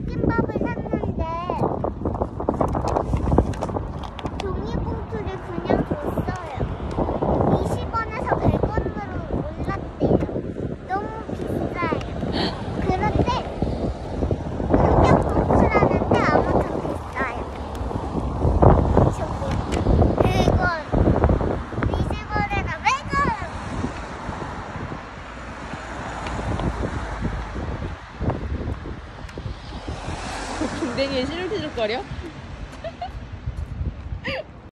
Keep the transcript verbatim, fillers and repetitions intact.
치킨밥을 샀는데 종이봉투를 그냥 줬어요. 이십 원에서 백 원으로 올랐대요. 너무 비싸요. 그런데 환경 봉투라는데 아무튼 비싸요. 저기 백 원, 이십 원에나 백 원. 댕댕이에 시름시름거려?